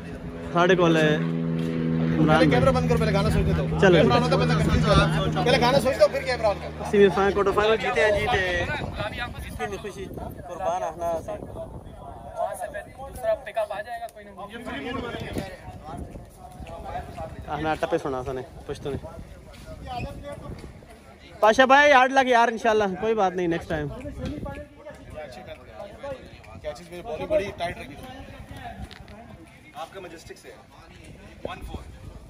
साढ़े को कैमरा बंद करो, पहले गाना सोचने दो। चलो पहले गाना सोच दो फिर कैमरा ऑन करो। सेमीफाइनल क्वार्टर फाइनल जीते हैं जीते इतनी खुशी कुर्बान रहना से दूसरा पिकअप आ जाएगा कोई ना टप्पे सुना सने पुश्तो ने पाशा भाई हार्ड लगे यार इंशाल्लाह कोई बात नहीं नेक्स्ट टाइम। क्या चीज मेरी बॉडी बड़ी टाइट रखी आपका मैजेस्टिक से 1-4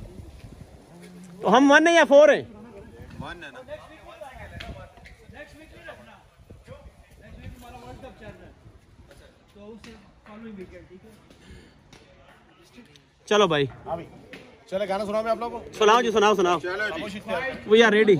तो हम 1 या 4 हैं 1 है ना। चलो भाई चले गाना सुनाओ मैं आप लोगों को। सुनाओ जी सुनाओ सुनाओ वी आर रेडी।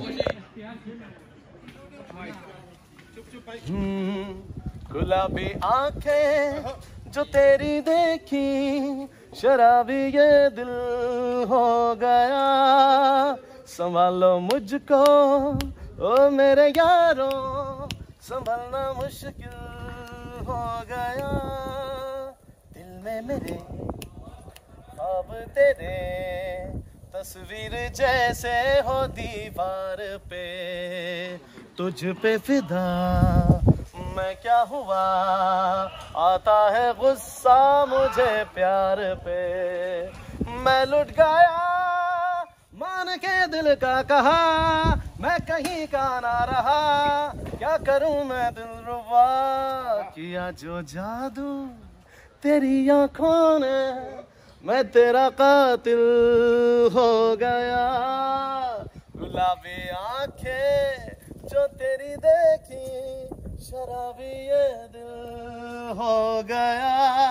गुलाबी आंखें जो तेरी देखी शराबी ये दिल हो गया संभालो मुझको ओ मेरे यारों संभालना मुश्किल हो गया दिल में मेरे ख्वाब तेरे तस्वीर जैसे हो दीवार पे तुझ पे फिदा मैं क्या हुआ आता है गुस्सा मुझे प्यार पे मैं लुट गया मान के दिल का कहा मैं कहीं का ना रहा क्या करूं मैं दिल रुबा किया जो जादू तेरी आंखों ने मैं तेरा कातिल हो गया गुलाबी आंखें जो तेरी देखी शराबी ये दिल हो गया।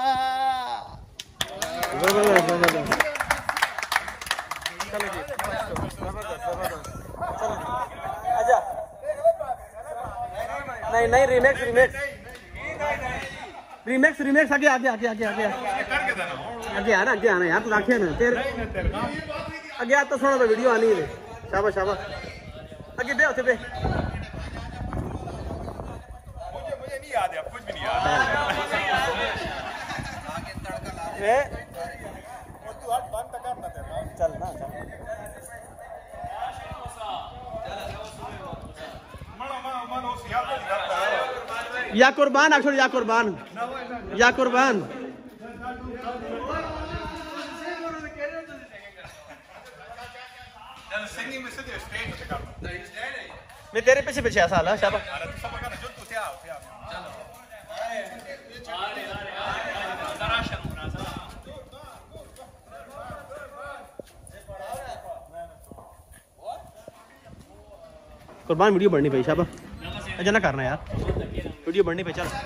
आजा नहीं नहीं रिमिक्स रिमिक्स रिमिक्स रिमिक्स आगे आगे आगे आगे आगे आगे आना यार तू आखे ना तेरे आगे आ तो सुनो तो वीडियो आनी है शाबाश शाबाश आगे बे उठे बे मुझे नहीं याद है कुछ भी नहीं याद है और तू हाथ बंद तक करना तेरा चल ना चल मनो याद या कुर्बान अक्षर या कुर्बान या कुर्बान सिंगिंग में सीधे स्टेज पे करना मैं तेरे पीछे पीछे आ साला शाबाश अरे तू सब करना जो तू थे आओ चलो कुर्बान वीडियो बढ़नी पे शाबाश अच्छा ना करना यार वीडियो बढ़नी पे चल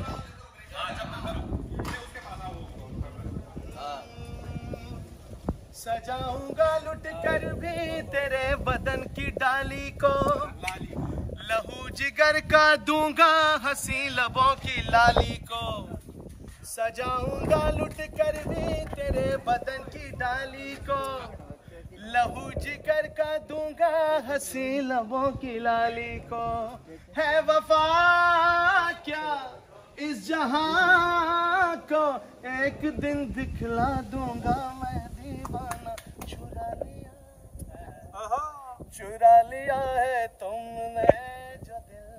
सजाऊंगा लुट कर भी तेरे बदन की डाली को लहू जिगर का दूंगा हंसी लबों की लाली को सजाऊंगा लुट कर भी तेरे बदन की डाली को लहू जिगर का दूंगा हंसी लबों की लाली को है वफा क्या इस जहां को एक दिन दिखला दूंगा मैं दीवाना चुरा लिया है तुमने जो दिल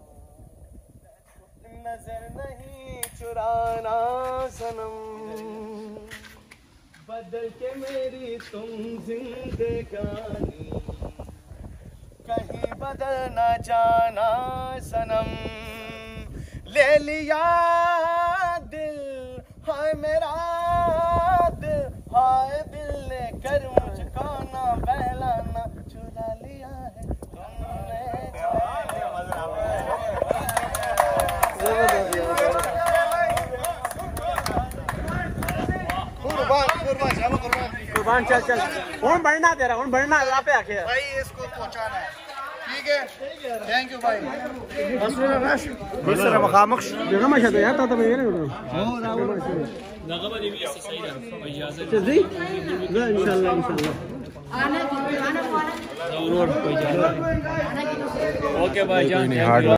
को नजर नहीं चुराना सनम बदल के मेरी तुम जिंदगानी कहीं बदल न जाना सनम ले लिया दिल हाय मेरा दिल हाय दिल ने कर मुझको ना बहलाना चुरा लिया है तुमने कुर्बान चल चल हूं बढ़ना तेरा हूं बढ़ना आप पे आके भाई इसको पहुंचाना है ठीक है थैंक यू भाई بسرعه ما خامخش يا جماعه شد يا طب مين नगमा देवी सही है इजाजत جدي لا ان شاء الله ان شاء الله जरूर कोई इजाजत ओके भाईजान